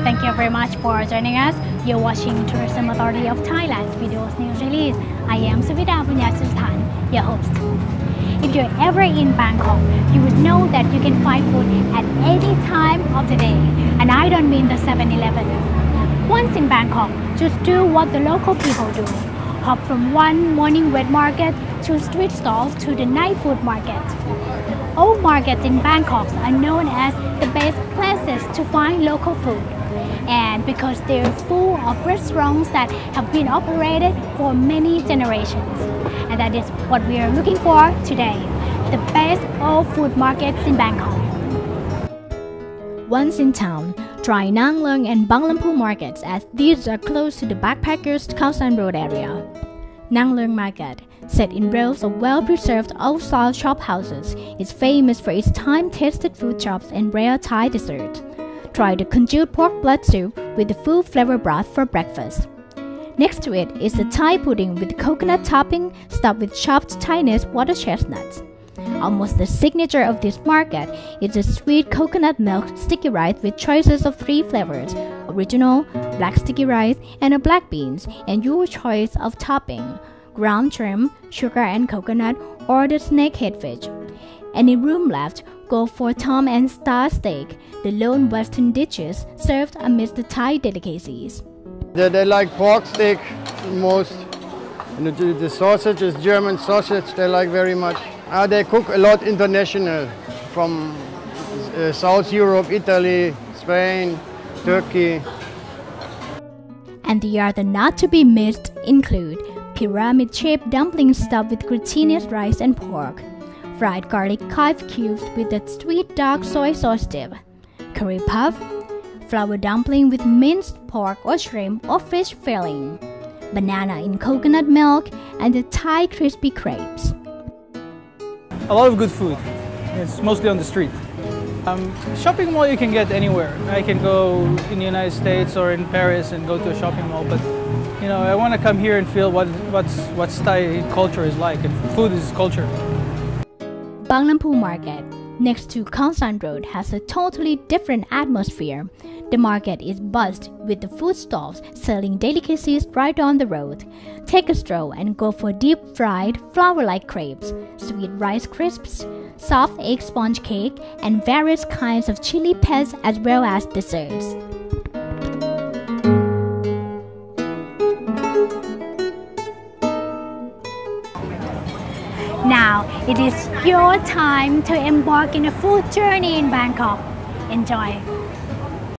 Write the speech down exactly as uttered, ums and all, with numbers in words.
Thank you very much for joining us. You're watching Tourism Authority of Thailand's videos news release. I am Suvida Punyasuthan, your host. If you're ever in Bangkok, you would know that you can find food at any time of the day. And I don't mean the seven eleven. Once in Bangkok, just do what the local people do. Hop from one morning wet market to street stalls to the night food market. All markets in Bangkok are known as the best places to find local food. And because they're full of restaurants that have been operated for many generations. And that is what we are looking for today, the best all food markets in Bangkok. Once in town, try Nang Leung and Banglampu markets, as these are close to the backpackers' Khao San Road area. Nang Leung Market, set in rows of well-preserved old-style shop houses, is famous for its time-tested food shops and rare Thai desserts. Try the congealed pork blood soup with the full flavor broth for breakfast. Next to it is the Thai pudding with coconut topping stuffed with chopped Chinese water chestnuts. Almost the signature of this market is the sweet coconut milk sticky rice with choices of three flavors: original, black sticky rice, and a black beans, and your choice of topping: ground shrimp, sugar and coconut, or the snakehead fish. Any room left, go for Tom and Star steak, the lone Western dishes served amidst the Thai delicacies. They, they like pork steak most. And the, the sausage is German sausage, they like very much. Uh, they cook a lot international, from uh, South Europe, Italy, Spain, Turkey. And the other not to be missed include pyramid-shaped dumplings stuffed with glutinous rice and pork, fried garlic chive cubes with a sweet dark soy sauce dip, curry puff, flour dumpling with minced pork or shrimp or fish filling, banana in coconut milk, and the Thai crispy crepes. A lot of good food. It's mostly on the street. Um, shopping mall you can get anywhere. I can go in the United States or in Paris and go to a shopping mall, but you know, I want to come here and feel what what's what's Thai culture is like, and food is culture. Banglampu Market, next to Khao San Road, has a totally different atmosphere. The market is buzzed with the food stalls selling delicacies right on the road. Take a stroll and go for deep-fried, flour-like crepes, sweet rice crisps, soft egg sponge cake, and various kinds of chili pets as well as desserts. Now, it is your time to embark in a food journey in Bangkok. Enjoy!